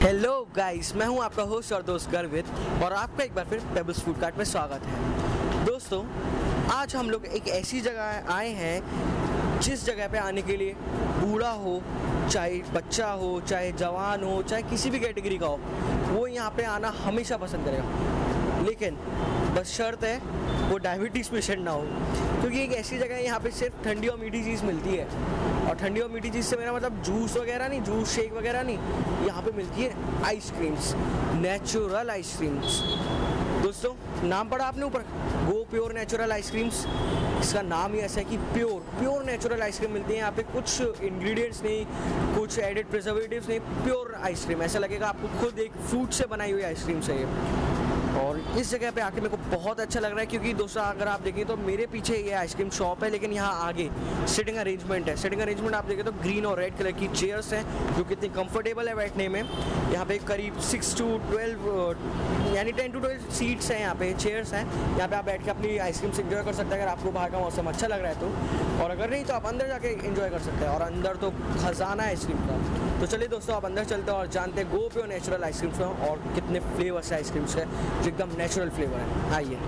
Hello guys, मैं हूं आपका होस्ट और दोस्त गर्वित और आपका एक बार फिर पेबल्स फूड कार्ट में स्वागत है। दोस्तों, आज हम लोग एक ऐसी जगह आए हैं जिस जगह पे आने के लिए बूढ़ा हो, चाहे बच्चा हो, चाहे जवान हो, चाहे किसी भी कैटेगरी का हो, वो यहाँ पे आना हमेशा पसंद करेगा। लेकिन बस शर्त है वो डायबिटीज़ पेशेंट ना हो, क्योंकि एक ऐसी जगह है यहाँ पे सिर्फ ठंडी और मीठी चीज़ मिलती है। और ठंडी और मीठी चीज़ से मेरा मतलब जूस वगैरह नहीं, जूस शेक वगैरह नहीं, यहाँ पे मिलती है आइसक्रीम्स, नेचुरल आइसक्रीम्स। दोस्तों, नाम पढ़ा आपने ऊपर, गो प्योर नेचुरल आइसक्रीम्स। इसका नाम ही ऐसा है कि प्योर नेचुरल आइसक्रीम मिलती है यहाँ पे। कुछ इंग्रेडिएंट्स नहीं, कुछ एडेड प्रिजर्वेटिव्स नहीं, प्योर आइसक्रीम। ऐसा लगेगा आपको खुद एक फ्रूट से बनाई हुई आइसक्रीम है ये। और इस जगह पे आके मेरे को बहुत अच्छा लग रहा है, क्योंकि दोस्तों अगर आप देखें तो मेरे पीछे ये आइसक्रीम शॉप है, लेकिन यहाँ आगे सिटिंग अरेंजमेंट है। सिटिंग अरेंजमेंट आप देखें तो ग्रीन और रेड कलर की चेयर्स हैं जो कितनी कंफर्टेबल है बैठने में। यहाँ पे करीब 6 to 12 यानी 10 to 12 सीट्स हैं, यहाँ पे चेयर्स हैं। यहाँ पे आप बैठ के अपनी आइसक्रीम से इंजॉय कर सकते हैं अगर आपको बाहर का मौसम अच्छा लग रहा है तो। और अगर नहीं तो आप अंदर जाके इंजॉय कर सकते हैं, और अंदर तो खजाना है आइसक्रीम का। तो चलिए दोस्तों, आप अंदर चलते हैं और जानते हैं गो प्योर नेचुरल आइसक्रीम्स में और कितने फ्लेवर्स आइसक्रीम्स है जो एकदम नेचुरल फ्लेवर है। आइए।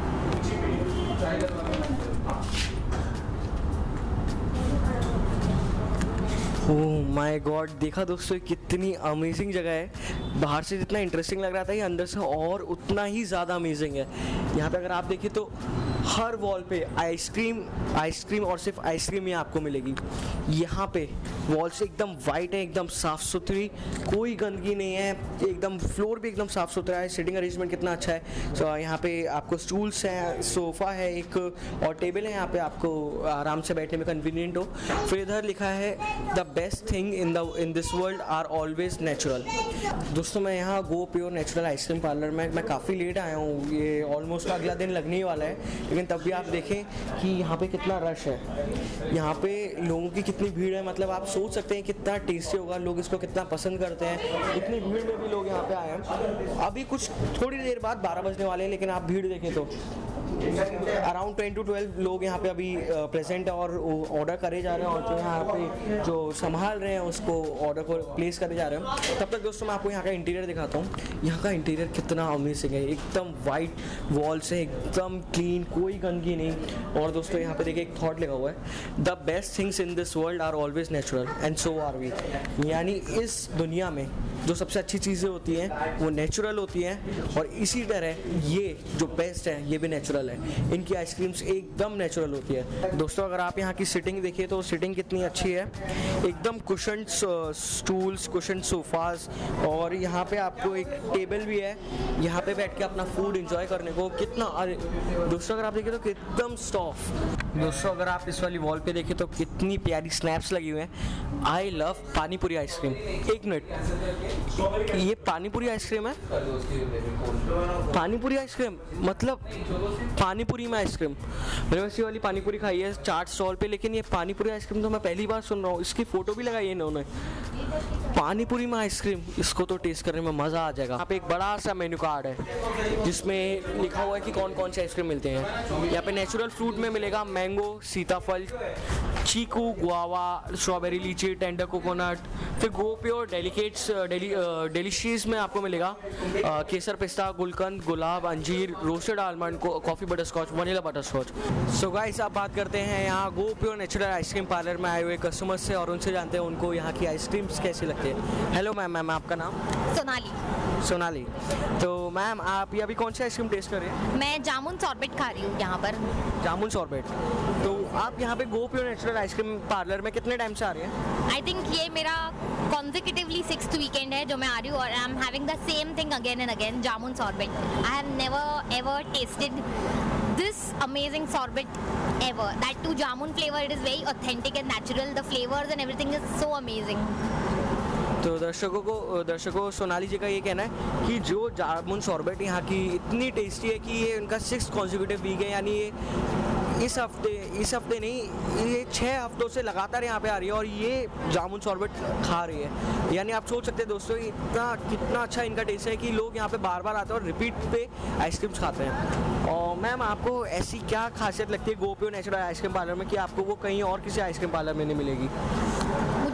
ओह माय गॉड, देखा दोस्तों कितनी अमेजिंग जगह है। बाहर से जितना इंटरेस्टिंग लग रहा था ये अंदर से और उतना ही ज़्यादा अमेजिंग है। यहाँ पे अगर आप देखिए तो हर वॉल पे आइसक्रीम और सिर्फ आइसक्रीम ही आपको मिलेगी। यहाँ पे वॉल्स एकदम वाइट है, एकदम साफ़ सुथरी, कोई गंदगी नहीं है, एकदम फ्लोर भी एकदम साफ़ सुथरा है। सिटिंग अरेंजमेंट कितना अच्छा है। तो यहाँ पे आपको स्टूल्स हैं, सोफ़ा है एक, और टेबल है यहाँ पे, आपको आराम से बैठने में कन्वीनियंट हो। फिर इधर लिखा है the best thing in this world are always natural. दोस्तों, मैं यहाँ Go pure natural ice cream parlour में मैं काफ़ी लेट आया हूँ, ये ऑलमोस्ट अगला दिन लगने ही वाला है, लेकिन तब भी आप देखें कि यहाँ पे कितना रश है, यहाँ पे लोगों की कितनी भीड़ है। मतलब आप सोच सकते हैं कितना टेस्टी होगा, लोग इसको कितना पसंद करते हैं। इतनी भीड़ में भी लोग यहाँ पे आए हैं। अभी कुछ थोड़ी देर बाद 12 बजने वाले हैं, लेकिन आप भीड़ देखें तो अराउंड 10 to 12 लोग यहाँ पे अभी प्रेजेंट है और ऑर्डर करे जा रहे हैं, और जो यहाँ पे जो संभाल रहे हैं उसको ऑर्डर को प्लेस करे जा रहे हैं। तब तक दोस्तों मैं आपको यहाँ का इंटीरियर दिखाता हूँ। यहाँ का इंटीरियर कितना अमेजिंग है, एकदम वाइट वॉल्स है, एकदम क्लीन, कोई गंदगी नहीं। और दोस्तों यहाँ पे देखिए एक थॉट लिखा हुआ है, the best things in this world are always natural and so are we. यानी इस दुनिया में जो सबसे अच्छी चीज़ें होती हैं वो नेचुरल होती हैं, और इसी तरह ये जो बेस्ट है ये भी नेचुरल है। इनकी आइसक्रीम्स एकदम नेचुरल होती है। दोस्तों, अगर आप यहाँ की सिटिंग देखिए तो सिटिंग कितनी अच्छी है, एकदम कुशन स्टूल्स, कुशन सोफाज, और यहाँ पे आपको एक टेबल भी है, यहाँ पे बैठ के अपना फूड एंजॉय करने को कितना। दोस्तों, अगर आप देखिए तो एकदम सॉफ्ट। दोस्तों, अगर आप इस वाली वॉल पे देखें तो कितनी प्यारी स्नैप्स लगी हुए हैं। I love panipuri ice cream. एक मिनट, ये पानीपुरी आइसक्रीम है? पानीपुरी आइसक्रीम मतलब पानीपुरी में आइसक्रीम। मैंने वैसी वाली पानीपुरी खाई है चाट स्टॉल पे, लेकिन ये पानीपुरी आइसक्रीम तो मैं पहली बार सुन रहा हूँ। इसकी फ़ोटो भी लगाई है इन्होंने, पानीपुरी में आइसक्रीम। इसको तो टेस्ट करने में मज़ा आ जाएगा। यहाँ पे एक बड़ा सा मेन्यू कार्ड है जिसमें लिखा हुआ है कि कौन कौन से आइसक्रीम मिलते हैं। यहाँ पे नेचुरल फ्रूट में मिलेगा मैंगो, सीताफल, चीकू, guava, strawberry, lychee, tender coconut. फिर गो प्योर डेलिशियस में आपको मिलेगा केसर, पिस्ता, गुलकंद, गुलाब, अंजीर, roasted almond, coffee butterscotch, vanilla butterscotch. So guys, आप बात करते हैं यहाँ Go pure natural ice cream parlour में आए हुए कस्टमर्स से, और उनसे जानते हैं उनको यहाँ की आइसक्रीम्स कैसी लगती है। हेलो मैम, आपका नाम? सोनाली। तो मैम, आप ये अभी कौन सी आइसक्रीम टेस्ट कर रहे हैं? मैं जामुन सॉर्बेट खा रही हूँ यहाँ पर। जामुन सॉर्बेट। तो आप यहाँ पे Go pure natural ice cream parlour में कितने टाइम से आ रहे हैं? आई थिंक ये मेरा कॉन्जिक्यूटिवली 6th वीकेंड है जो मैं आ रही हूँ, और I am having the same thing again and again, jamun sorbet. I have never ever tasted this amazing sorbet ever. That too jamun flavor. It is very authentic and natural. The flavors and everything is so amazing. तो दर्शकों सोनाली जी का ये कहना है कि जो जामुन शॉर्बेट यहाँ की इतनी टेस्टी है कि ये उनका 6th कॉन्जिक्यूटिव वीक है। यानी ये इस हफ्ते नहीं, ये 6 हफ्तों से लगातार यहाँ पे आ रही है और ये जामुन शॉर्बेट खा रही है। यानी आप सोच सकते हैं दोस्तों कितना अच्छा इनका टेस्ट है कि लोग यहाँ पे बार बार आते हैं और रिपीट पे आइसक्रीम्स खाते हैं। और मैम, आपको ऐसी क्या खासियत लगती है Go pure natural ice cream parlour में कि आपको वो कहीं और किसी आइसक्रीम पार्लर में नहीं मिलेगी? मुझे यहाँ का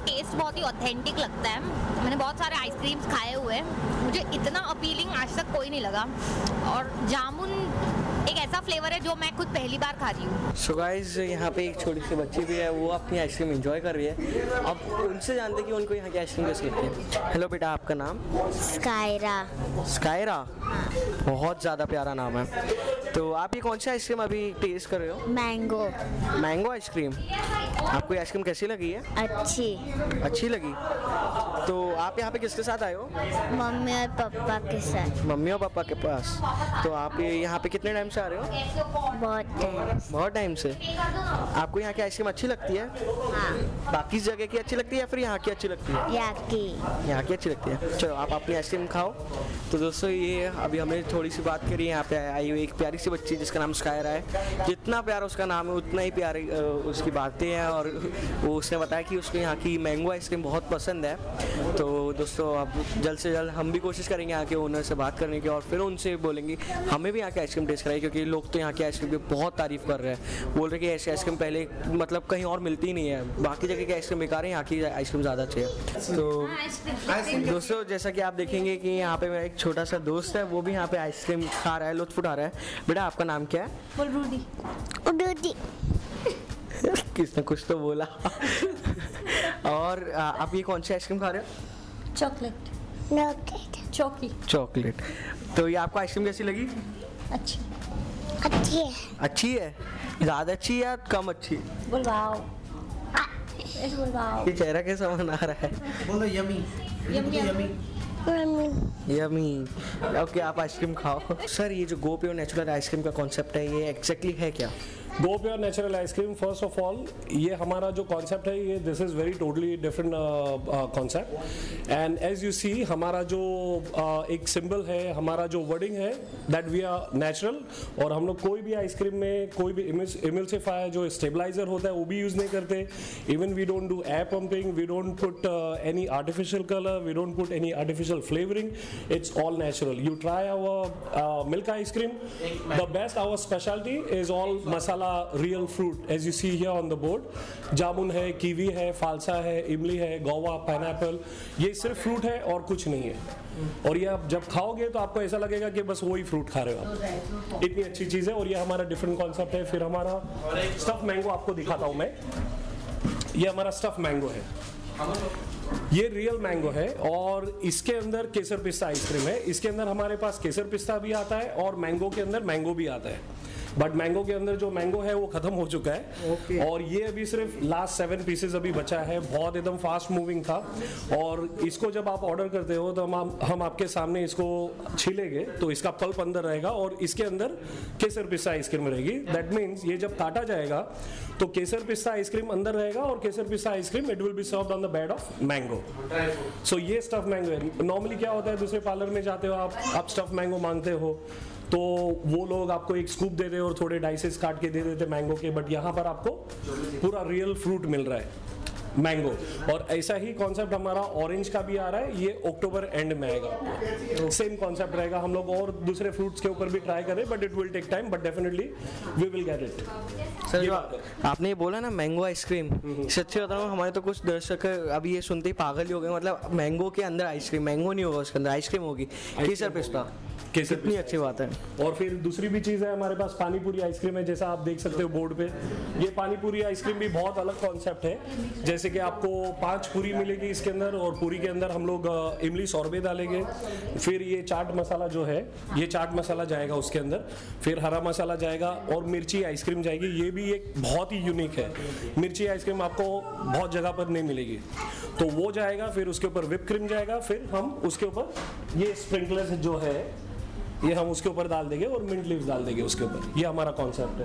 टेस्ट बहुत ही ऑथेंटिक लगता है। मैंने बहुत सारे आइसक्रीम्स खाए हुए हैं, मुझे इतना अपीलिंग आज तक कोई नहीं लगा। और जामुन एक ऐसा फ्लेवर है जो मैं खुद पहली बार खा रही हूँ। सो गाइस, यहाँ पे एक छोटी सी बच्ची भी है, वो अपनी आइसक्रीम एंजॉय कर रही है। अब उनसे जानते कि उनको यहाँ की आइसक्रीम कैसी लगती है। हेलो बेटा, आपका नाम? स्कायरा। स्कायरा, बहुत ज़्यादा प्यारा नाम है। तो आप ये कौन सी आइसक्रीम अभी टेस्ट कर रहे हो? मैंगो। Mango ice cream. आपको ये आइसक्रीम कैसी लगी है? अच्छी लगी। तो आप यहाँ पे किसके साथ आए हो? मम्मी और पापा के साथ। मम्मी और पापा के पास। तो आप यहाँ पे कितने टाइम से आ रहे हो? बहुत टाइम से। आपको यहाँ की आइसक्रीम अच्छी लगती है? हाँ। बाकी जगह की अच्छी लगती है या फिर यहाँ की अच्छी लगती है? यहाँ की अच्छी लगती है। चलो आप अपनी आइसक्रीम खाओ। तो दोस्तों, ये अभी हमने थोड़ी सी बात करी। यहाँ पे आई हुई एक प्यारी सी बच्ची जिसका नाम स्कायरा है। जितना प्यारा उसका नाम है उतना ही प्यारी उसकी बातें हैं। और वो उसने बताया कि उसको यहाँ की मैंगो आइसक्रीम बहुत पसंद है। तो दोस्तों, अब जल्द से जल्द हम भी कोशिश करेंगे यहाँ के ओनर से बात करने की और फिर उनसे बोलेंगे हमें भी यहाँ की आइसक्रीम टेस्ट कराइए, क्योंकि लोग तो यहाँ की आइसक्रीम की बहुत तारीफ कर रहे हैं। बोल रहे कि ऐसी आइसक्रीम पहले मतलब कहीं और मिलती ही नहीं है। बाकी जगह की आइसक्रीम बेकार है, यहाँ की आइसक्रीम ज़्यादा अच्छी है। तो दोस्तों, जैसा कि आप देखेंगे कि यहाँ पे मेरा एक छोटा सा दोस्त है, वो भी यहाँ पे आइसक्रीम खा रहा है, लुत्फ उठा रहा है। बेटा, आपका नाम क्या है? उडूदी। किसने कुछ तो बोला। और आप ये कौन सी आइसक्रीम खा रहे हो? चॉकलेट। तो ये आपको आइसक्रीम कैसी लगी? अच्छी है। ज़्यादा अच्छी है या कम अच्छी? बोल वाओ। ये चेहरा कैसा बना रहा है? बोलो यमी। यमी। ओके, आप आइसक्रीम खाओ। सर, ये जो गो प्योर नेचुरल आइसक्रीम का कॉन्सेप्ट है, ये एग्जैक्टली है क्या? Go pure natural ice cream, first of all ये हमारा जो कॉन्सेप्ट है, ये this is very totally different concept. And as you see, हमारा जो एक सिंबल है, हमारा जो वर्डिंग है, दैट वी आर नेचुरल। और हम लोग कोई भी आइसक्रीम में कोई भी इमल्सिफायर जो स्टेबलाइजर होता है वो भी यूज़ नहीं करते। Even we don't do air pumping, we don't put any artificial colour, we don't put any artificial flavouring. It's all natural. You try our milk ice cream, the best our speciality is all masala real fruit as you see here on the board. जामुन है, kiwi है, फालसा है, इमली है, Goa, pineapple, ये सिर्फ fruit है और कुछ नहीं है। और ये आप जब खाओगे तो आपको ऐसा लगेगा कि बस वही फ्रूट खा रहे हो आप। इतनी अच्छी चीज़ है। और ये हमारा डिफरेंट कॉन्सेप्ट है। फिर हमारा स्टफ मैंगो आपको दिखाता हूँ मैं। ये हमारा स्टफ मैंगो है, ये रियल मैंगो है। और इसके अंदर केसर पिस्ता आइसक्रीम है। इसके अंदर हमारे पास केसर पिस्ता भी आता है और मैंगो के अंदर मैंगो भी आता है। बट मैंगो के अंदर जो मैंगो है वो खत्म हो चुका है। और ये अभी सिर्फ लास्ट 7 पीसेस अभी बचा है। बहुत एकदम फास्ट मूविंग था। और इसको जब आप ऑर्डर करते हो तो हम आपके सामने इसको छीलेंगे तो इसका पल्प अंदर रहेगा और इसके अंदर केसर पिस्ता आइसक्रीम रहेगी। दैट मीन्स ये जब काटा जाएगा तो केसर पिस्ता आइसक्रीम अंदर रहेगा और केसर पिस्ता ice cream it will be served on the bed of mango. So ये स्टफ मैंगो है। नॉर्मली क्या होता है, दूसरे पार्लर में जाते हो आप स्टफ मैंगो मांगते हो तो वो लोग आपको एक स्कूप देते हैं और थोड़े डाइसेस काट के दे देते मैंगो के। बट यहाँ पर आपको पूरा रियल फ्रूट मिल रहा है, मैंगो। और ऐसा ही कॉन्सेप्ट हमारा ऑरेंज का भी आ रहा है। ये अक्टूबर एंड में आएगा। सेम कॉन्सेप्ट रहेगा। हम लोग और दूसरे फ्रूट्स के ऊपर भी ट्राई करें but it will take time, but definitely we will get it. Sir, जो आपने ये बोला ना मैंगो आइसक्रीम, सच्ची बता रहा हूँ, हमारे तो कुछ दर्शक अभी ये सुनते ही पागल ही हो गए। मतलब मैंगो के अंदर आइसक्रीम, मैंगो नहीं होगा उसके अंदर, आइसक्रीम होगी केसर पिस्ता। कितनी अच्छी बात है। और फिर दूसरी भी चीज़ है हमारे पास, पानी पूरी आइसक्रीम है। जैसा आप देख सकते हो बोर्ड पे, ये पानी पूरी आइसक्रीम भी बहुत अलग कॉन्सेप्ट है। जैसे कि आपको 5 पूरी मिलेगी इसके अंदर और पूरी के अंदर हम लोग इमली सॉर्बे डालेंगे। फिर ये चाट मसाला जो है, ये चाट मसाला जाएगा उसके अंदर। फिर हरा मसाला जाएगा और मिर्ची आइसक्रीम जाएगी। ये भी एक बहुत ही यूनिक है। मिर्ची आइसक्रीम आपको बहुत जगह पर नहीं मिलेगी, तो वो जाएगा। फिर उसके ऊपर व्हिप क्रीम जाएगा। फिर हम उसके ऊपर ये स्प्रिंकलर्स जो है ये हम उसके ऊपर डाल देंगे और मिंट लीव्स डाल देंगे उसके ऊपर। ये हमारा कॉन्सेप्ट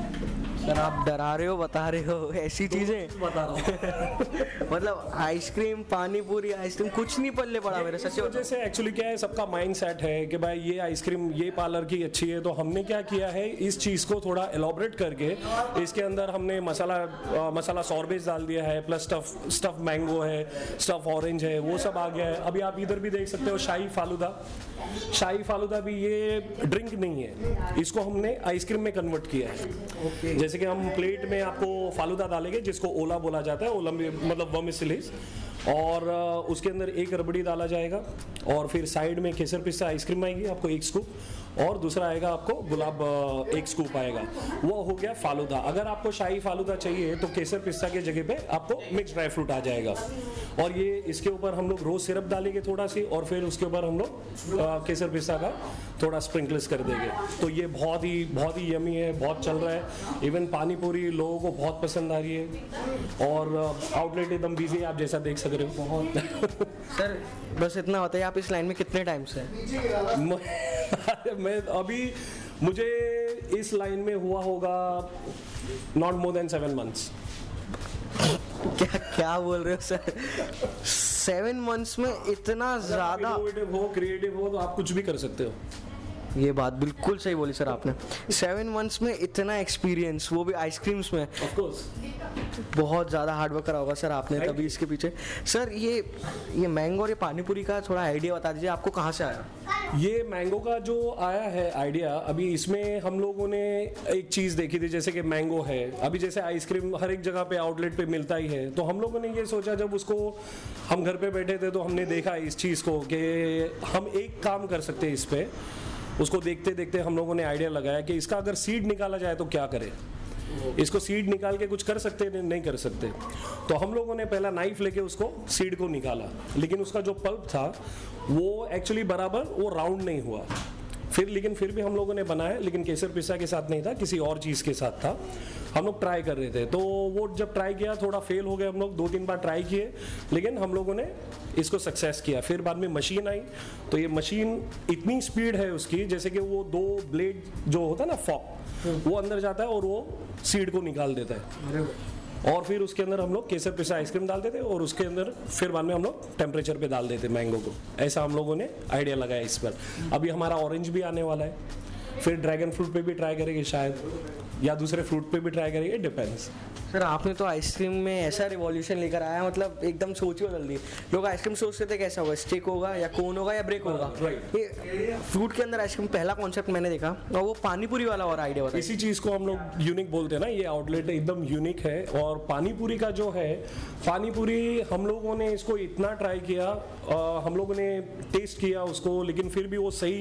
है। सर, आप डरा रहे हो, बता रहे हो ऐसी चीजें बता रहा हूँ। मतलब आइसक्रीम, पानी पूरी आइसक्रीम, कुछ नहीं पल्ले पड़ा मेरे। सच वजह से एक्चुअली क्या है, सबका माइंड सेट है कि भाई ये आइसक्रीम ये पार्लर की अच्छी है। तो हमने क्या किया है, इस चीज़ को थोड़ा एलॉबरेट करके इसके अंदर हमने मसाला सॉर्बेज डाल दिया है, प्लस स्टफ मैंगो है, स्टफ ऑरेंज है, वो सब आ गया है। अभी आप इधर भी देख सकते हो शाही फालूदा भी ये ड्रिंक नहीं है, इसको हमने आइसक्रीम में कन्वर्ट किया है। जैसे कि हम प्लेट में आपको फालूदा डालेंगे जिसको ओला बोला जाता है, ओला मतलब वर्मिसेलीज, और उसके अंदर एक रबड़ी डाला जाएगा और फिर साइड में केसर पिस्ता आइसक्रीम आएगी आपको 1 स्कूप, और दूसरा आएगा आपको गुलाब 1 स्कूप आएगा। वो हो गया फालूदा। अगर आपको शाही फालूदा चाहिए तो केसर पिस्ता के जगह पे आपको मिक्स ड्राई फ्रूट आ जाएगा, और ये इसके ऊपर हम लोग रोज सिरप डालेंगे थोड़ा सी, और फिर उसके ऊपर हम लोग केसर पिस्ता का थोड़ा स्प्रिंकल्स कर देंगे। तो ये बहुत ही यमी है, बहुत चल रहा है। इवन पानी पूरी लोगों को बहुत पसंद आ रही है, और आउटलेट एकदम बिजी है, आप जैसा देख सक रहे हो। बहुत सर बस इतना बताइए, आप इस लाइन में कितने टाइम से हैं? मैं अभी, मुझे इस लाइन में हुआ होगा नॉट मोर देन 7 मंथ्स। क्या बोल रहे हो सर? 7 मंथ्स में इतना ज्यादा? इनोवेटिव हो, क्रिएटिव हो, तो आप कुछ भी कर सकते हो। ये बात बिल्कुल सही बोली सर आपने। 7 मंथ्स में इतना एक्सपीरियंस, वो भी आइसक्रीम्स में, ऑफ कोर्स बहुत ज़्यादा हार्ड वर्क करा होगा सर आपने तभी इसके पीछे। सर ये मैंगो और ये पानीपुरी का थोड़ा आइडिया बता दीजिए, आपको कहाँ से आया? ये मैंगो का जो आया है आइडिया, अभी इसमें हम लोगों ने एक चीज़ देखी थी, जैसे कि मैंगो है, अभी जैसे आइसक्रीम हर एक जगह पे आउटलेट पे मिलता ही है, तो हम लोगों ने ये सोचा, जब उसको हम घर पे बैठे थे तो हमने देखा इस चीज़ को कि हम एक काम कर सकते हैं इस पर। उसको देखते देखते हम लोगों ने आइडिया लगाया कि इसका अगर सीड निकाला जाए तो क्या करें। इसको सीड निकाल के कुछ कर सकते नहीं कर सकते। तो हम लोगों ने पहला नाइफ लेके उसको सीड को निकाला, लेकिन उसका जो पल्प था वो एक्चुअली बराबर वो राउंड नहीं हुआ। लेकिन फिर भी हम लोगों ने बनाया, लेकिन केसर पिस्ता के साथ नहीं था, किसी और चीज़ के साथ था। हम लोग ट्राई कर रहे थे, तो वो जब ट्राई किया थोड़ा फेल हो गया। हम लोग 2-3 बार ट्राई किए, लेकिन हम लोगों ने इसको सक्सेस किया। फिर बाद में मशीन आई, तो ये मशीन इतनी स्पीड है उसकी, जैसे कि वो 2 ब्लेड जो होता है ना फॉक, वो अंदर जाता है और वो सीड को निकाल देता है, और फिर उसके अंदर हम लोग केसर पिस्ता आइसक्रीम डाल देते, और उसके अंदर फिर बाद में हम लोग टेम्परेचर पे डाल देते मैंगो को। ऐसा हम लोगों ने आइडिया लगाया इस पर। अभी हमारा ऑरेंज भी आने वाला है, फिर ड्रैगन फ्रूट पे भी ट्राई करेंगे शायद, या दूसरे फ्रूट पे भी ट्राई करेंगे, डिपेंड्स। सर आपने तो आइसक्रीम में ऐसा रिवॉल्यूशन लेकर आया, मतलब एकदम सोच ही बदल दी। लोग आइसक्रीम सोचते थे कैसा होगा, स्टिक होगा या कोन होगा या ब्रेक होगा। ये फ्रूट के अंदर आइसक्रीम पहला कॉन्सेप्ट मैंने देखा, और वो पानीपुरी वाला और आइडिया बताया। इसी चीज़ को हम लोग यूनिक बोलते हैं ना, ये आउटलेट एकदम यूनिक है। और पानीपुरी का जो है, पानीपुरी हम लोगों ने इसको इतना ट्राई किया, हम लोगों ने टेस्ट किया उसको, लेकिन फिर भी वो सही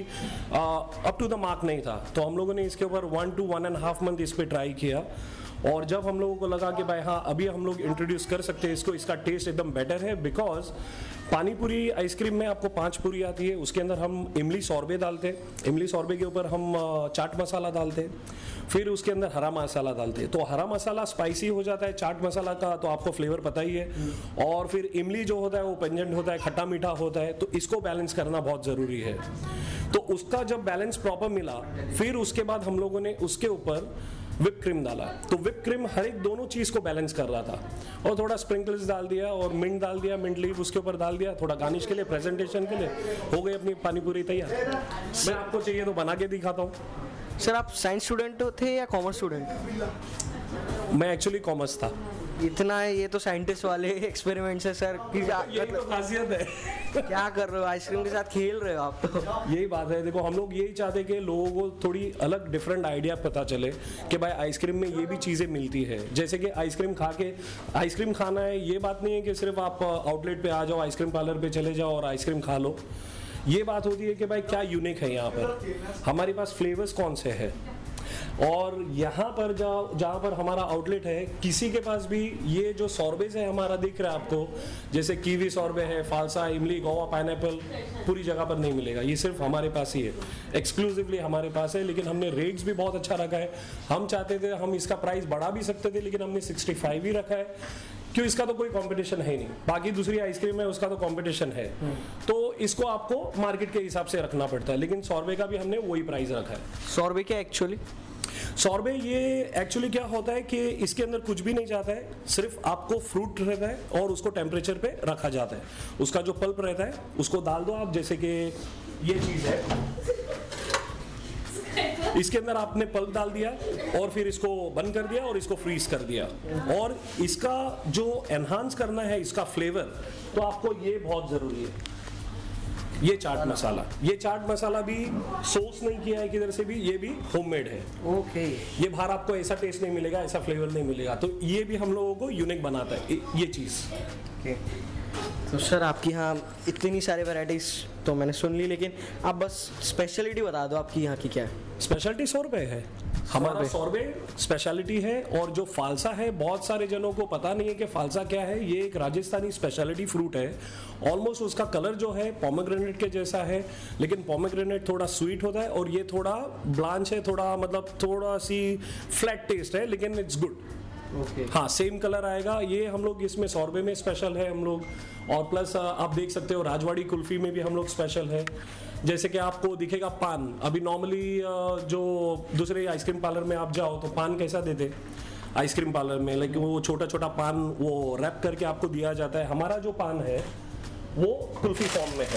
अप टू द मार्क नहीं था। तो हम लोगों ने इसके ऊपर 1 to 1.5 मंथ इस पर ट्राई किया, और जब हम लोगों को लगा कि भाई हाँ अभी हम लोग इंट्रोड्यूस कर सकते हैं इसको, इसका टेस्ट एकदम बेटर है। बिकॉज पानीपुरी आइसक्रीम में आपको 5 पूरी आती है, उसके अंदर हम इमली सॉर्बे डालते हैं, इमली सॉर्बे के ऊपर हम चाट मसाला डालते हैं, फिर उसके अंदर हरा मसाला डालते हैं। तो हरा मसाला स्पाइसी हो जाता है, चाट मसाला का तो आपको फ्लेवर पता ही है, और फिर इमली जो होता है वो पेंजेंट होता है, खट्टा मीठा होता है, तो इसको बैलेंस करना बहुत ज़रूरी है। तो उसका जब बैलेंस प्रॉपर मिला, फिर उसके बाद हम लोगों ने उसके ऊपर विप क्रीम डाला। तो विप क्रीम हर एक दोनों चीज़ को बैलेंस कर रहा था, और थोड़ा स्प्रिंकल्स डाल दिया, और मिंट डाल दिया, मिंट लीफ उसके ऊपर डाल दिया, थोड़ा गार्निश के लिए, प्रेजेंटेशन के लिए, हो गई अपनी पानीपुरी तैयार। मैं आपको चाहिए तो बना के दिखाता हूँ। सर आप साइंस स्टूडेंट थे या कॉमर्स स्टूडेंट? मैं एक्चुअली कॉमर्स था। इतना है, ये तो साइंटिस्ट वाले एक्सपेरिमेंट्स है सर। यही तो खासियत है। क्या कर रहे हो, आइसक्रीम के साथ खेल रहे हो आप तो। यही बात है, देखो हम लोग यही चाहते हैं कि लोगों को थोड़ी अलग डिफरेंट आइडिया पता चले कि भाई आइसक्रीम में ये भी चीज़ें मिलती है। जैसे कि आइसक्रीम खा के, आइसक्रीम खाना है, ये बात नहीं है कि सिर्फ आप आउटलेट पे आ जाओ, आइसक्रीम पार्लर पे चले जाओ और आइसक्रीम खा लो। ये बात होती है कि भाई क्या यूनिक है यहाँ पर, हमारे पास फ्लेवर्स कौन से हैं, और यहाँ पर जहाँ पर हमारा आउटलेट है, किसी के पास भी ये जो सॉर्बेज है हमारा दिख रहा है आपको, जैसे कीवी सॉर्बे है, फालसा, इमली, गोवा, पाइनएप्पल, पूरी जगह पर नहीं मिलेगा। ये सिर्फ हमारे पास ही है, एक्सक्लूसिवली हमारे पास है। लेकिन हमने रेट्स भी बहुत अच्छा रखा है। हम चाहते थे हम इसका प्राइस बढ़ा भी सकते थे, लेकिन हमने 65 ही रखा है, क्यों, इसका तो कोई कंपटीशन है ही नहीं। बाकी दूसरी आइसक्रीम है उसका तो कंपटीशन है, तो इसको आपको मार्केट के हिसाब से रखना पड़ता है। लेकिन सॉर्बे का भी हमने वही प्राइस रखा है। सॉर्बे क्या एक्चुअली? सॉर्बे ये एक्चुअली क्या होता है कि इसके अंदर कुछ भी नहीं जाता है, सिर्फ आपको फ्रूट रहता है और उसको टेम्परेचर पे रखा जाता है। उसका जो पल्प रहता है उसको डाल दो आप, जैसे कि ये चीज़ है, इसके अंदर आपने पल्प डाल दिया और फिर इसको बंद कर दिया और इसको फ्रीज कर दिया। और इसका जो एनहांस करना है इसका फ्लेवर, तो आपको ये बहुत ज़रूरी है। ये चाट मसाला, ये चाट मसाला भी सोस नहीं किया है किधर से भी, ये भी होममेड है। ओके। ये बाहर आपको ऐसा टेस्ट नहीं मिलेगा, ऐसा फ्लेवर नहीं मिलेगा, तो ये भी हम लोगों को यूनिक बनाता है ये चीज़। ओके। तो सर आपकी यहाँ इतनी सारी वैरायटीज़ तो मैंने सुन ली, लेकिन आप बस स्पेशलिटी बता दो आपकी यहाँ की क्या है। स्पेशलिटी सॉर्बे है हमारा, सॉर्बे स्पेशलिटी है। और जो फालसा है, बहुत सारे जनों को पता नहीं है कि फालसा क्या है। ये एक राजस्थानी स्पेशलिटी फ्रूट है। ऑलमोस्ट उसका कलर जो है पोमेग्रेनेट के जैसा है, लेकिन पोमेग्रेनेट थोड़ा स्वीट होता है और ये थोड़ा ब्लांच है, थोड़ा मतलब थोड़ा सी फ्लैट टेस्ट है, लेकिन इट्स गुड। ओके। हाँ, सेम कलर आएगा। ये हम लोग इसमें सॉर्बे में स्पेशल है हम लोग। और प्लस आप देख सकते हो राजवाड़ी कुल्फी में भी हम लोग स्पेशल है। जैसे कि आपको दिखेगा पान, अभी नॉर्मली जो दूसरे आइसक्रीम पार्लर में आप जाओ तो पान कैसा देते आइसक्रीम पार्लर में, लेकिन वो छोटा छोटा पान वो रैप करके आपको दिया जाता है। हमारा जो पान है वो कुल्फी फॉर्म में है,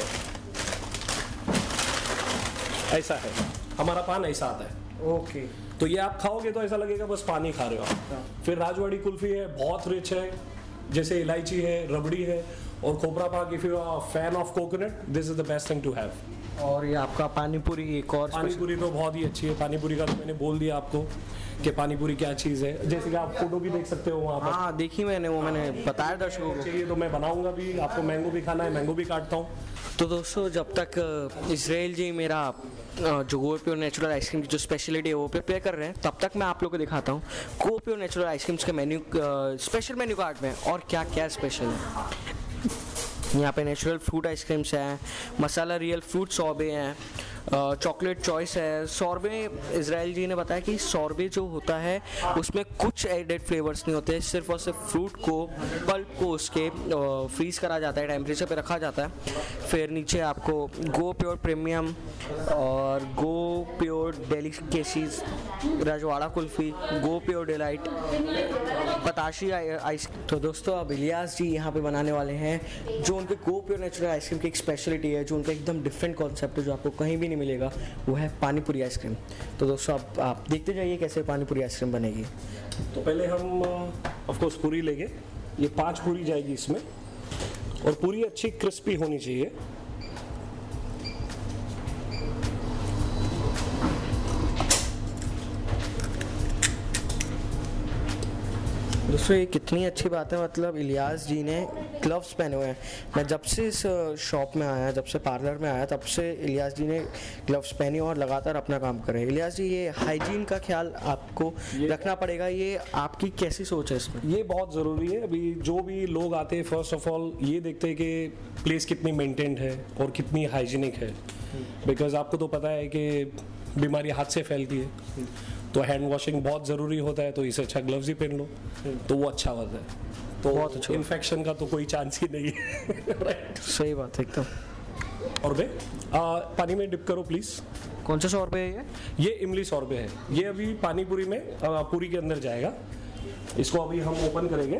ऐसा है हमारा पान, ऐसा आता है। ओके। तो ये आप खाओगे तो ऐसा लगेगा बस पानी खा रहे हो आप। फिर राजवाड़ी कुल्फी है, बहुत रिच है, जैसे इलायची है, रबड़ी है और खोपरा पाक। If you are fan of coconut, this is the best thing to have. और ये आपका पानी पूरी एक और पानी-पूरी तो बहुत ही अच्छी है। पानी-पूरी का तो मैंने बोल दिया आपको कि पानी-पूरी क्या चीज़ है। जैसे कि आप फोटो भी देख सकते हो वहाँ पर। हाँ देखी मैंने, वो मैंने बताया दर्शकों को। चाहिए तो मैं बनाऊंगा भी, आपको मैंगो भी खाना है, मैंगो भी काटता हूँ। तो दोस्तों जब तक इसराइल जी मेरा जो गो प्योर नेचुरल आइसक्रीम की जो स्पेशलिटी है वो प्रिपेयर कर रहे हैं, तब तक मैं आप लोगों को दिखाता हूँ गो प्योर नेचुरल आइसक्रीम्स के मेन्यू, स्पेशल मेन्यू कार्ड में और क्या क्या स्पेशल है। यहाँ पे नेचुरल फ्रूट आइसक्रीम्स हैं, मसाला रियल फ्रूट सॉर्बे हैं, चॉकलेट चॉइस है। सॉर्बे इजराइल जी ने बताया कि सॉर्बे जो होता है उसमें कुछ एडेड फ्लेवर्स नहीं होते, सिर्फ और सिर्फ फ्रूट को, पल्प को उसके फ्रीज करा जाता है, टेम्परेचर पे रखा जाता है। फिर नीचे आपको गो प्योर प्रीमियम और go pure delicacies, Rajwada kulfi, go pure delight, बताशी आइस। तो दोस्तों अब इलियास जी यहाँ पे बनाने वाले हैं जो उनके गो प्योर नेचुरल आइसक्रीम की एक स्पेशलिटी है, जो उनका एकदम डिफरेंट कॉन्सेप्ट है, जो आपको कहीं भी नहीं मिलेगा, वो है पानी पूरी आइसक्रीम। तो दोस्तों अब आप देखते जाइए कैसे पानी पूरी आइसक्रीम बनेगी। तो पहले हम ऑफ कोर्स पूरी लेंगे। ये 5 पूरी जाएगी इसमें, और पूरी अच्छी क्रिस्पी होनी चाहिए। दोस्तों ये कितनी अच्छी बात है, मतलब इलियास जी ने ग्लव्स पहने हुए हैं। मैं जब से इस शॉप में आया, जब से पार्लर में आया, तब से इलियास जी ने ग्लव्स पहनी और लगातार अपना काम कर रहे हैं। इलियास जी ये हाइजीन का ख्याल आपको रखना पड़ेगा, ये आपकी कैसी सोच है इसमें? ये बहुत ज़रूरी है। अभी जो भी लोग आते हैं फर्स्ट ऑफ ऑल ये देखते हैं कि प्लेस कितनी मेंटेन्ड है और कितनी हाइजीनिक है, बिकॉज आपको तो पता है कि बीमारी हाथ से फैलती है, तो हैंड वॉशिंग बहुत ज़रूरी होता है। तो इससे अच्छा ग्लव्स ही पहन लो तो वो अच्छा होता है। तो बहुत अच्छा, इन्फेक्शन का तो कोई चांस ही नहीं है। राइट, सही बात है एकदम। और बे पानी में डिप करो प्लीज़। कौन सा सॉर्बे है ये इमली सॉर्बे है। ये अभी पानी पूरी में पूरी के अंदर जाएगा। इसको अभी हम ओपन करेंगे।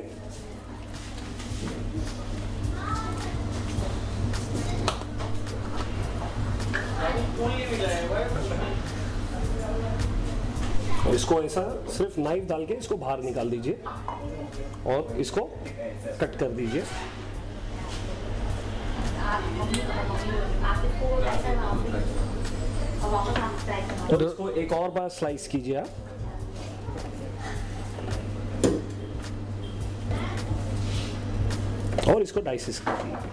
इसको ऐसा सिर्फ नाइफ डाल के इसको बाहर निकाल दीजिए और इसको कट कर दीजिए। और इसको एक और बार स्लाइस कीजिए आप। और इसको डाइसेस कीजिए।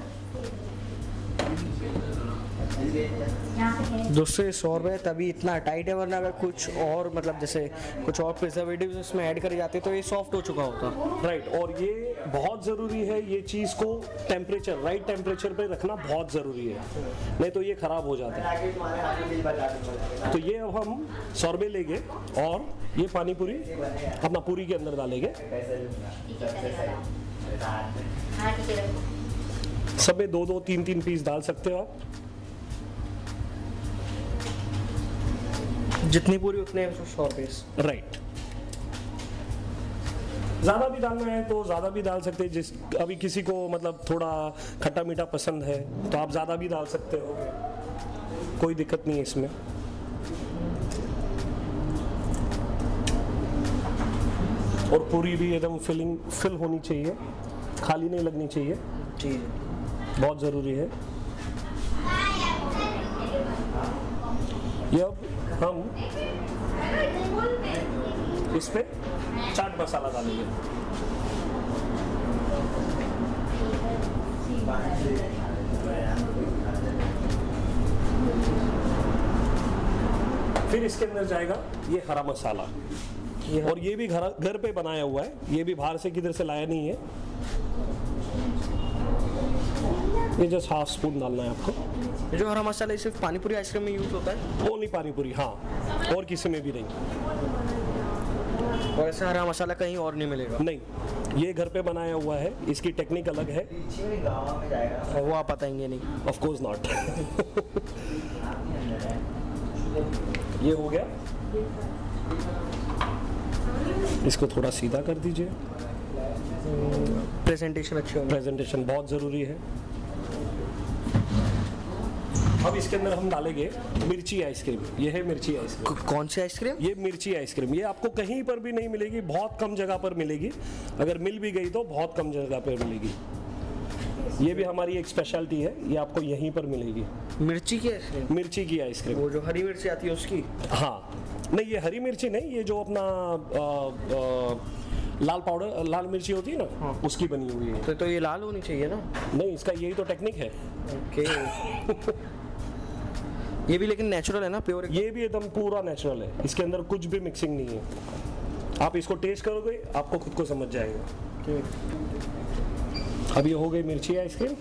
दोस्तों ये सॉर्बे तभी इतना टाइट है, वरना अगर कुछ और मतलब जैसे कुछ और प्रिजर्वेटिव्स इसमें ऐड करे जाते तो ये सॉफ्ट हो चुका होता। राइट, और ये बहुत ज़रूरी है, ये चीज़ को टेम्परेचर, राइट टेम्परेचर पे रखना बहुत ज़रूरी है, नहीं तो ये ख़राब हो जाता है। तो ये अब हम सॉर्बे लेंगे और ये पानी पूरी अपना पूरी के अंदर डालेंगे। सब में 2-2, 3-3 पीस डाल सकते हो आप। जितनी पूरी उतने सॉर्बे। राइट, ज़्यादा भी डालना है तो ज़्यादा भी डाल सकते हैं। जिस अभी किसी को मतलब थोड़ा खट्टा मीठा पसंद है तो आप ज़्यादा भी डाल सकते हो, कोई दिक्कत नहीं है इसमें। और पूरी भी एकदम फिल होनी चाहिए, खाली नहीं लगनी चाहिए। जी, बहुत ज़रूरी है। ये अब हम इस पे चाट मसाला डालेंगे। फिर इसके अंदर जाएगा ये हरा मसाला, और ये भी घर पे बनाया हुआ है, ये भी बाहर से किधर से लाया नहीं है। ये जस्ट हाफ स्पून डालना है आपको। ये जो हरा मसाला सिर्फ पानीपुरी आइसक्रीम में यूज होता है? ओनली पानीपुरी, हाँ, और किसी में भी नहीं। और ऐसा हरा मसाला कहीं और नहीं मिलेगा? नहीं, ये घर पे बनाया हुआ है, इसकी टेक्निक अलग है। और वो आप बताएंगे नहीं? Of course not. ये हो गया, इसको थोड़ा सीधा कर दीजिए। प्रेजेंटेशन अच्छी होगी। प्रेजेंटेशन बहुत ज़रूरी है। अब इसके अंदर हम डालेंगे मिर्ची आइसक्रीम। ये है मिर्ची आइसक्रीम। कौन सी आइसक्रीम? ये मिर्ची आइसक्रीम, ये आपको कहीं पर भी नहीं मिलेगी, बहुत कम जगह पर मिलेगी। अगर मिल भी गई तो बहुत कम जगह पर मिलेगी। ये भी हमारी एक स्पेशलिटी है, ये आपको यहीं पर मिलेगी। मिर्ची की आइसक्रीम? मिर्ची की आइसक्रीम। वो जो हरी मिर्ची आती है उसकी? हाँ, नहीं ये हरी मिर्ची नहीं, ये जो अपना लाल पाउडर, लाल मिर्ची होती है ना, हाँ। उसकी बनी हुई है। तो ये लाल होनी चाहिए ना? नहीं, इसका यही तो टेक्निक है। ओके। ये भी लेकिन नेचुरल है ना, प्योर? ये भी एकदम पूरा नेचुरल है, इसके अंदर कुछ भी मिक्सिंग नहीं है। आप इसको टेस्ट करोगे आपको खुद को समझ जाएगा। अब ये हो गई मिर्ची आइसक्रीम,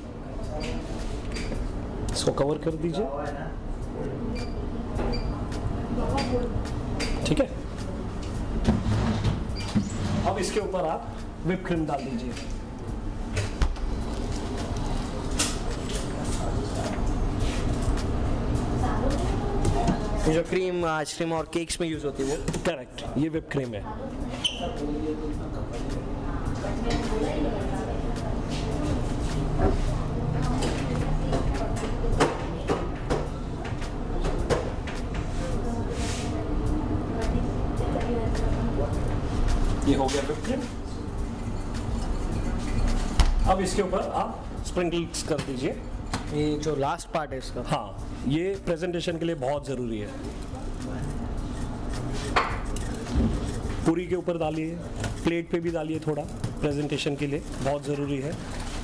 इसको कवर कर दीजिए। ठीक है, अब इसके ऊपर आप व्हिप क्रीम डाल दीजिए। ये जो क्रीम आइसक्रीम और केक्स में यूज होती है वो? करेक्ट, ये व्हिप क्रीम है। ये हो गया व्हिप क्रीम। अब इसके ऊपर आप स्प्रिंकल्स कर दीजिए। ये जो लास्ट पार्ट है इसका? हाँ, ये प्रेजेंटेशन के लिए बहुत ज़रूरी है। पूरी के ऊपर डालिए, प्लेट पे भी डालिए, थोड़ा प्रेजेंटेशन के लिए बहुत ज़रूरी है।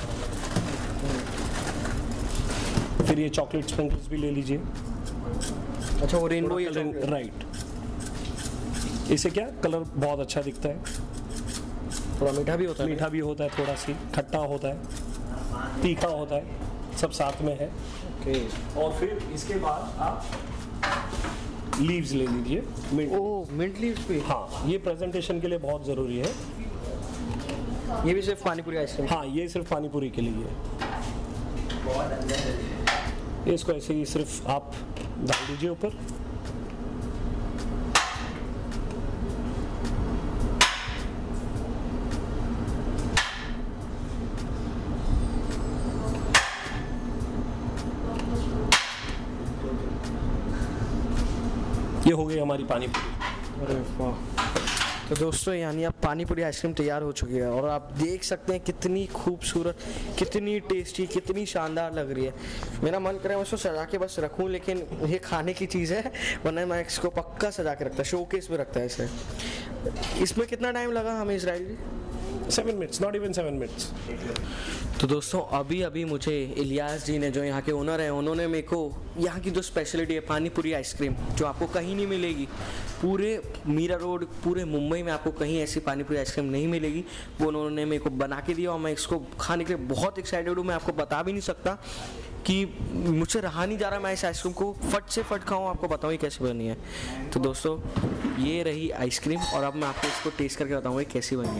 फिर ये चॉकलेट स्प्रिंकल्स भी ले लीजिए। अच्छा, वो रेनबो? राइट, इससे क्या कलर बहुत अच्छा दिखता है। थोड़ा मीठा भी होता है? मीठा भी होता है, थोड़ा सी खट्टा होता है, तीखा होता है, सब साथ में है। ओके। और फिर इसके बाद आप लीव्स ले लीजिए, मिंट। ओह, मिंट लीव्स भी? हाँ, ये प्रेजेंटेशन के लिए बहुत ज़रूरी है। ये भी सिर्फ पानीपुरी आइसक्रीम? हाँ, ये सिर्फ पानीपुरी के लिए है। इसको ऐसे ही सिर्फ आप डाल दीजिए ऊपर। ये हो गई हमारी पानीपुरी। अरे वाह! तो दोस्तों, यानी अब पानीपुरी आइसक्रीम तैयार हो चुकी है और आप देख सकते हैं कितनी खूबसूरत, कितनी टेस्टी, कितनी शानदार लग रही है। मेरा मन करे मैं इसको सजा के बस रखूं, लेकिन ये खाने की चीज़ है, वरना मैं इसको पक्का सजा के रखता, शोकेस में रखता है इसे। इसमें कितना टाइम लगा हमें Israel? 7 minutes, not even 7 minutes. तो दोस्तों, अभी मुझे इलियास जी ने, जो यहाँ के ओनर हैं, उन्होंने मेरे को यहाँ की जो स्पेशलिटी है पानीपुरी आइसक्रीम, जो आपको कहीं नहीं मिलेगी, पूरे मीरा रोड, पूरे मुंबई में आपको कहीं ऐसी पानीपुरी आइसक्रीम नहीं मिलेगी, वो उन्होंने मेरे को बना के दिया और मैं इसको खाने के लिए बहुत एक्साइटेड हूँ। मैं आपको बता भी नहीं सकता कि मुझसे रहा नहीं जा रहा, मैं इस आइसक्रीम को फट से फट खाऊँ, आपको बताऊँ ये कैसी बनी है। तो दोस्तों, ये रही आइसक्रीम और अब मैं आपको इसको टेस्ट करके बताऊँगा ये कैसी बनी है।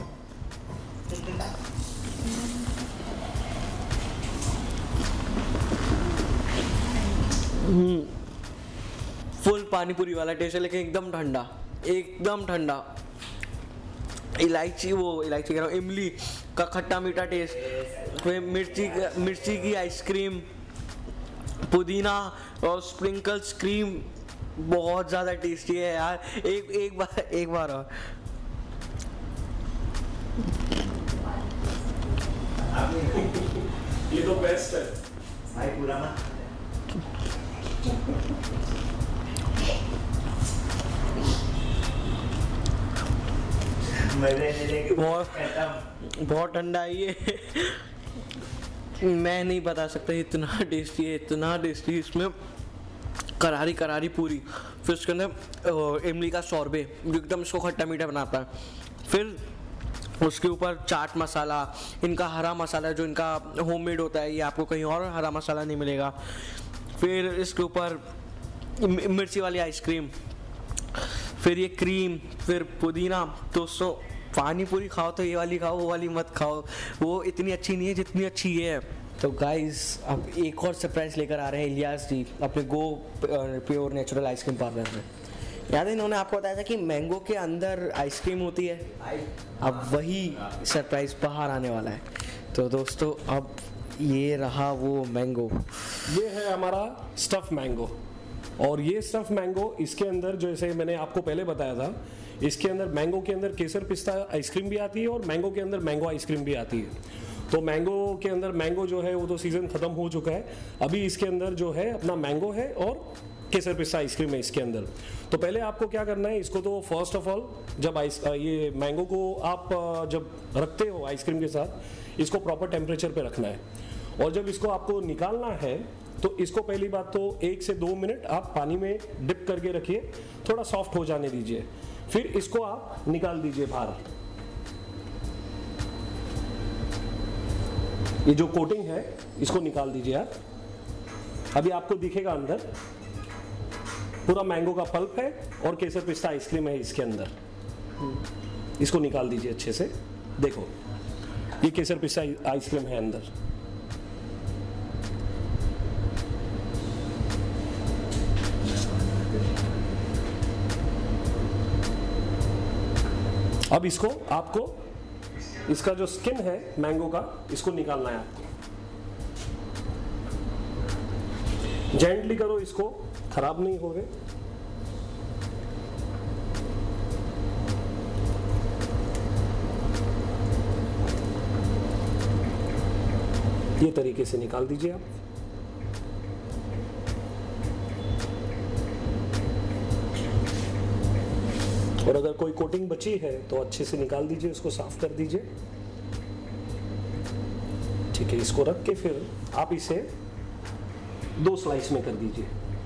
फुल पानीपुरी वाला टेस्ट है, लेकिन एकदम ठंडा, एकदम ठंडा। इलायची कह रहा हूँ, इमली का खट्टा मीठा टेस्ट, फिर मिर्ची की आइसक्रीम, पुदीना और स्प्रिंकल्स क्रीम, बहुत ज़्यादा टेस्टी है यार। एक बार और। ये तो बेस्ट है। बहुत ठंडा है ये। मैं नहीं बता सकता, इतना टेस्टी है, इतना टेस्टी। इसमें करारी करारी पूरी, फिर उसके अंदर इमली का शॉर्बे जो एकदम इसको खट्टा मीठा बनाता है, फिर उसके ऊपर चाट मसाला, इनका हरा मसाला जो इनका होममेड होता है, ये आपको कहीं और हरा मसाला नहीं मिलेगा। फिर इसके ऊपर मिर्ची वाली आइसक्रीम, फिर ये क्रीम, फिर पुदीना। दोस्तों पानी पूरी खाओ तो ये वाली खाओ, वो वाली मत खाओ, वो इतनी अच्छी नहीं है जितनी अच्छी ये है। तो गाइस अब एक और सरप्राइज लेकर आ रहे हैं इलियास जी अपने go pure natural ice cream parlour में। याद है इन्होंने आपको बताया था कि मैंगो के अंदर आइसक्रीम होती है, अब वही सरप्राइज बाहर आने वाला है। तो दोस्तों अब ये रहा वो मैंगो, ये है हमारा स्टफ मैंगो। और ये स्टफ मैंगो, इसके अंदर जैसे मैंने आपको पहले बताया था, इसके अंदर मैंगो के अंदर केसर पिस्ता आइसक्रीम भी आती है और मैंगो के अंदर मैंगो आइसक्रीम भी आती है। तो मैंगो के अंदर मैंगो जो है वो तो सीज़न ख़त्म हो चुका है, अभी इसके अंदर जो है अपना मैंगो है और केसर पिस्ता आइसक्रीम है इसके अंदर। तो पहले आपको क्या करना है, इसको तो फर्स्ट ऑफ ऑल जब ये मैंगो को आप जब रखते हो आइसक्रीम के साथ, इसको प्रॉपर टेम्परेचर पे रखना है। और जब इसको आपको निकालना है तो इसको पहली बात तो 1 से 2 मिनट आप पानी में डिप करके रखिए, थोड़ा सॉफ्ट हो जाने दीजिए, फिर इसको आप निकाल दीजिए बाहर। ये जो कोटिंग है इसको निकाल दीजिए आप। अभी आपको दिखेगा अंदर पूरा मैंगो का पल्प है और केसर पिस्ता आइसक्रीम है इसके अंदर। इसको निकाल दीजिए अच्छे से, देखो ये केसर पिस्ता आइसक्रीम है अंदर। अब इसको आपको इसका जो स्किन है मैंगो का, इसको निकालना है आपको। जेंटली करो, इसको खराब नहीं होगे। ये तरीके से निकाल दीजिए आप। और अगर कोई कोटिंग बची है तो अच्छे से निकाल दीजिए, उसको साफ कर दीजिए। ठीक है, इसको रख के फिर आप इसे 2 स्लाइस में कर दीजिए।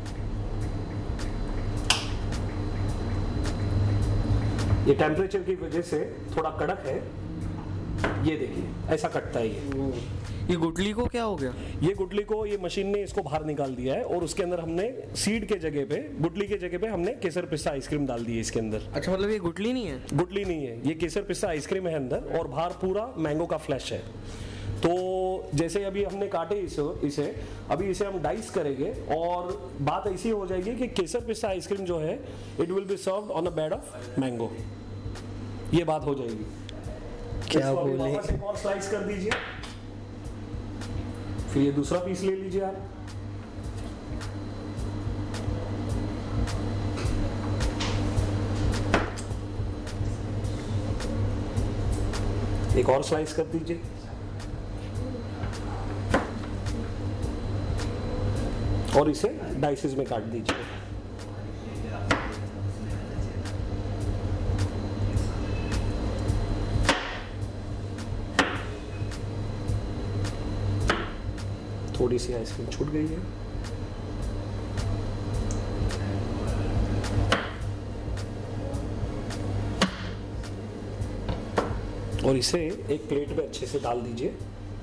ये टेम्परेचर की वजह से थोड़ा कड़क है, ये देखिए ऐसा कटता है। ये गुटली को क्या हो गया? ये गुटली को ये मशीन ने इसको बाहर निकाल दिया है और उसके अंदर हमने सीड के जगह पे, गुटली के जगह पे हमने केसर पिस्ता आइसक्रीम डाल दी है इसके अंदर। अच्छा, मतलब ये गुटली नहीं है? गुटली नहीं है, ये केसर पिस्ता आइसक्रीम है अंदर और बाहर पूरा मैंगो का फ्लैश है। तो जैसे अभी हमने काटे इसे अभी इसे हम डाइस करेंगे और बात ऐसी हो जाएगी कि केसर पिस्ता आइसक्रीम जो है it will be served on a bed of mango, ये बात हो जाएगी। क्या बोले? एक और स्लाइस कर दीजिए, फिर ये दूसरा पीस ले लीजिए आप। एक और स्लाइस कर दीजिए, और इसे डाइसेस में काट दीजिए। थोड़ी सी आइसक्रीम छूट गई है, और इसे एक प्लेट पे अच्छे से डाल दीजिए।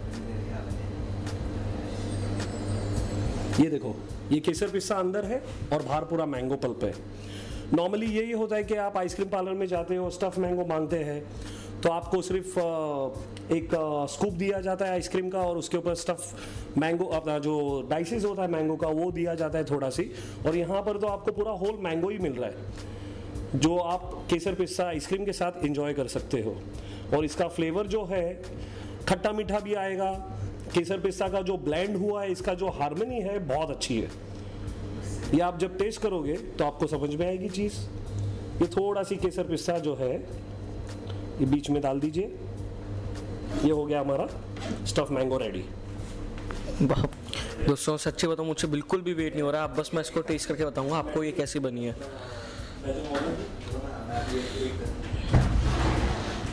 ये देखो, ये केसर पिस्ता अंदर है और बाहर पूरा मैंगो पल्प है। नॉर्मली यही होता है कि आप आइसक्रीम पार्लर में जाते हो, स्टफ मैंगो मांगते हैं, तो आपको सिर्फ एक स्कूप दिया जाता है आइसक्रीम का और उसके ऊपर स्टफ मैंगो अपना जो डाइसेस होता है मैंगो का वो दिया जाता है थोड़ा सी। और यहाँ पर तो आपको पूरा होल मैंगो ही मिल रहा है जो आप केसर पिस्ता आइसक्रीम के साथ एंजॉय कर सकते हो। और इसका फ्लेवर जो है खट्टा मीठा भी आएगा। केसर पिस्ता का जो ब्लेंड हुआ है, इसका जो हार्मनी है बहुत अच्छी है। ये आप जब टेस्ट करोगे तो आपको समझ में आएगी चीज़। ये थोड़ा सी केसर पिस्ता जो है ये बीच में डाल दीजिए। ये हो गया हमारा स्टफ मैंगो रेडी। दोस्तों सच्ची बताऊं, मुझसे बिल्कुल भी वेट नहीं हो रहा। अब बस मैं इसको टेस्ट करके बताऊंगा आपको ये कैसी बनी है।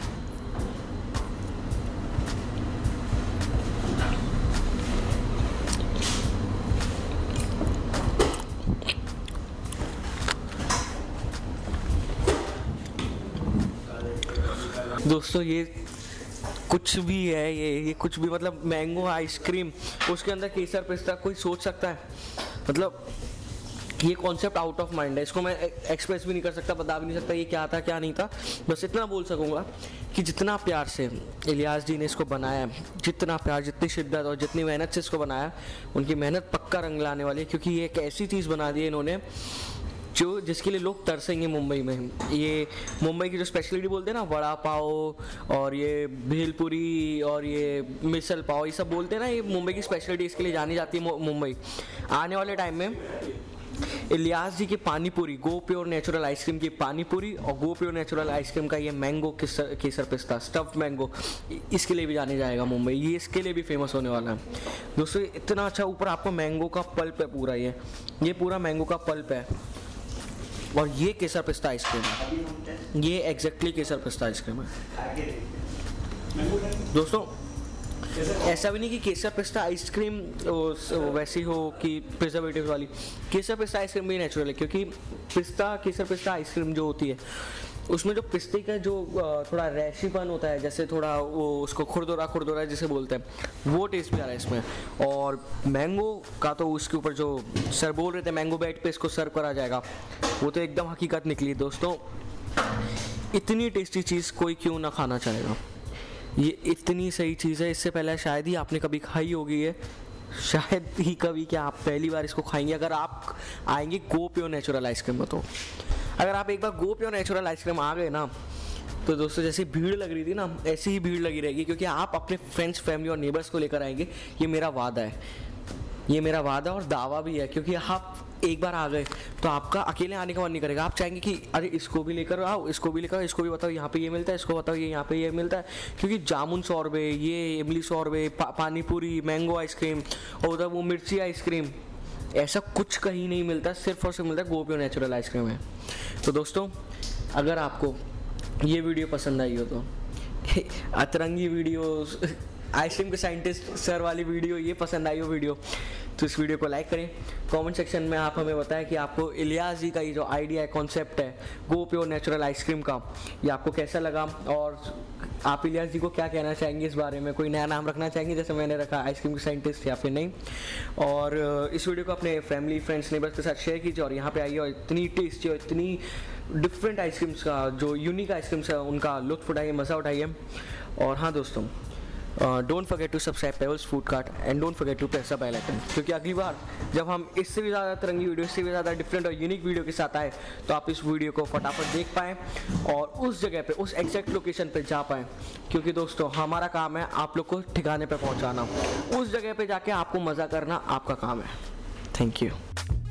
दोस्तों ये कुछ भी है, ये कुछ भी, मतलब मैंगो आइसक्रीम, उसके अंदर केसर पिस्ता, कोई सोच सकता है? मतलब ये कॉन्सेप्ट आउट ऑफ माइंड है, इसको मैं एक्सप्रेस भी नहीं कर सकता, बता भी नहीं सकता ये क्या था क्या नहीं था। बस इतना बोल सकूँगा कि जितना प्यार से इलियास जी ने इसको बनाया, जितना प्यार, जितनी शिद्दत और जितनी मेहनत से इसको बनाया, उनकी मेहनत पक्का रंग लाने वाली है, क्योंकि ये एक ऐसी चीज़ बना दी है इन्होंने जो जिसके लिए लोग तरसेंगे मुंबई में। ये मुंबई की जो स्पेशलिटी बोलते हैं ना, वड़ा पाव और ये भेलपुरी और ये मिसल पाव, ये सब बोलते हैं ना, ये मुंबई की स्पेशलिटी, इसके लिए जानी जाती है मुंबई। आने वाले टाइम में इलियास जी की पानी पूरी, गो प्योर नेचुरल आइसक्रीम की पानी पूरी और गो प्योर नेचुरल आइसक्रीम का ये मैंगो केसर पिस्ता स्टफ्ड मैंगो, इसके लिए भी जाने जाएगा मुंबई, ये इसके लिए भी फेमस होने वाला है दोस्तों। इतना अच्छा, ऊपर आपको मैंगो का पल्प है पूरा, ये पूरा मैंगो का पल्प है और ये केसर पिस्ता आइसक्रीम है, ये एग्जैक्टली केसर पिस्ता आइसक्रीम है दोस्तों। ऐसा भी नहीं कि केसर पिस्ता आइसक्रीम वैसी हो कि प्रिजर्वेटिव वाली, केसर पिस्ता आइसक्रीम भी नेचुरल है, क्योंकि केसर पिस्ता आइसक्रीम जो होती है उसमें जो पिस्ते का जो थोड़ा रैशीपन होता है, जैसे थोड़ा वो उसको खुरदुरा जिसे बोलते हैं, वो टेस्ट भी आ रहा है इसमें। और मैंगो का तो उसके ऊपर जो सर बोल रहे थे मैंगो बैट पे इसको सर्व करा जाएगा, वो तो एकदम हकीकत निकली दोस्तों। इतनी टेस्टी चीज़ कोई क्यों ना खाना चाहेगा, ये इतनी सही चीज़ है, इससे पहले शायद ही आपने कभी खाई होगी है, शायद ही कभी, क्या आप पहली बार इसको खाएंगे अगर आप आएंगे गो प्योर नेचुरल आइसक्रीम में। तो अगर आप एक बार गो प्योर नेचुरल आइसक्रीम आ गए ना, तो दोस्तों जैसे भीड़ लग रही थी ना, ऐसी ही भीड़ लगी रहेगी, क्योंकि आप अपने फ्रेंड्स, फैमिली और नेबर्स को लेकर आएंगे। ये मेरा वादा है, ये मेरा वादा और दावा भी है, क्योंकि आप एक बार आ गए तो आपका अकेले आने का मन नहीं करेगा, आप चाहेंगे कि अरे इसको भी लेकर आओ, इसको भी लेकर आओ, इसको भी बताओ यहाँ पे ये मिलता है, इसको बताओ ये यहाँ पे ये मिलता है, क्योंकि जामुन 100 रुपये, ये इमली 100 रुपये, पानी पूरी, मैंगो आइसक्रीम और उधर वो मिर्ची आइसक्रीम, ऐसा कुछ कहीं नहीं मिलता, सिर्फ और सिर्फ मिलता है गो प्योर नेचुरल आइसक्रीम है। तो दोस्तों अगर आपको ये वीडियो पसंद आई हो तो अतरंगी वीडियो, आइसक्रीम के साइंटिस्ट सर वाली वीडियो ये पसंद आई हो वीडियो, तो इस वीडियो को लाइक करें। कमेंट सेक्शन में आप हमें बताएं कि आपको इलियास जी का ये जो आइडिया है, कॉन्सेप्ट है गो प्योर नेचुरल आइसक्रीम का, ये आपको कैसा लगा और आप इलियास जी को क्या कहना चाहेंगे इस बारे में, कोई नया नाम रखना चाहेंगे जैसे मैंने रखा आइसक्रीम के साइंटिस्ट या फिर नहीं। और इस वीडियो को अपने फैमिली, फ्रेंड्स, नेबर्स के साथ शेयर कीजिए और यहाँ पे आइए और इतनी टेस्टी और इतनी डिफरेंट आइसक्रीम्स का, जो यूनिक आइसक्रीम्स है उनका लुत्फ उठाइए, मज़ा उठाइए। और हाँ दोस्तों, don't forget to subscribe Pebbles Food Cart and don't forget to press the bell icon, क्योंकि अगली बार जब हम इससे भी ज़्यादा तरंगी वीडियो, इससे भी ज़्यादा डिफरेंट और यूनिक वीडियो के साथ आए तो आप इस वीडियो को फटाफट देख पाएँ और उस जगह पे, उस एग्जैक्ट लोकेशन पे जा पाएँ, क्योंकि दोस्तों हमारा काम है आप लोग को ठिकाने पे पहुँचाना, उस जगह पे जाके आपको मज़ा करना आपका काम है। Thank you.